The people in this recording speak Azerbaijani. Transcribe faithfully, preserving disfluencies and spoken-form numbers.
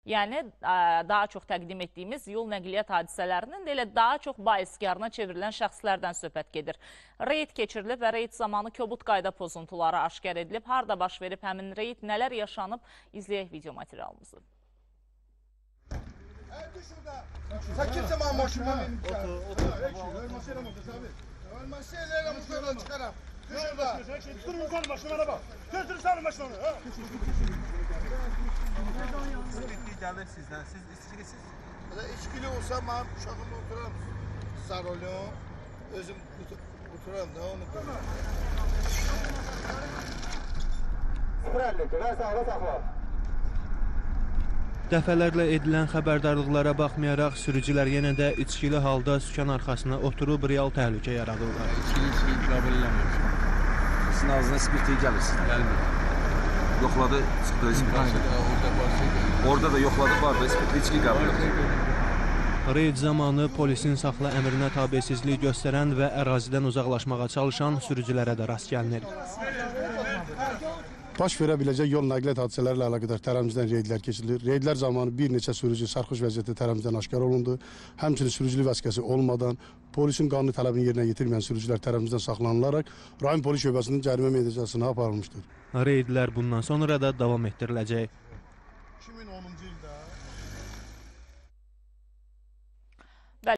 Yəni, daha çox təqdim etdiyimiz yol nəqliyyat hadisələrinin elə daha çox baiskarına çevrilən şəxslərdən söhbət gedir. Reyd keçirilib və reyd zamanı kobud qayda pozuntuları aşkar edilib. Harada baş verib həmin reyd, nələr yaşanıb, izləyək video materialımızı. Sen kimse bana maşından benim otur, otur. Ölmesiyle mi otur abi? Ölmesiyle mi otur? Çıkarım. Şurada. Durun sen maşınlara bak. Götür sen maşınları. Bittiği gelir sizden. Siz içkilisiz. İçkili olsa ben uşağımla oturam. Sarılım. Özüm oturam da onu koyayım. sıfır elli iki. Ver sağla sakla. Dəfələrlə edilən xəbərdarlıqlara baxmayaraq, sürücülər yenə də içkili halda sükan arxasına oturub real təhlükə yaradırlar. İçkili içkili qəbul eləməmişəm. Sizin ağzına spirti gelir sizden. Gəlmir. Yoxladı, çıxdı spirti. Orada var. Orada da yoxladı var da spirti içki qəbul edir. Reyd zamanı polisin saxla əmrinə tabesizlik göstərən və ərazidən uzaqlaşmağa çalışan sürücülərə də rast gəlinir. Baş verə biləcək yol nəqliyyat hadisələri ilə əlaqədar tərəvimizdən reydlər keçirilir. Reydlər zamanı bir neçə sürücü sarxuş vəziyyətdə tərəvimizdən aşkar olundu. Həmçinin sürücülük vəsiqəsi olmadan, polisin qanuni tələbini yerinə yetirməyən sürücülər tərəvimizdən saxlanılaraq rayon polis şöbəsinin cərimə meydançasına aparılmışdır. Reydlər bundan sonra da davam etdiriləcək. iki min onuncu ildə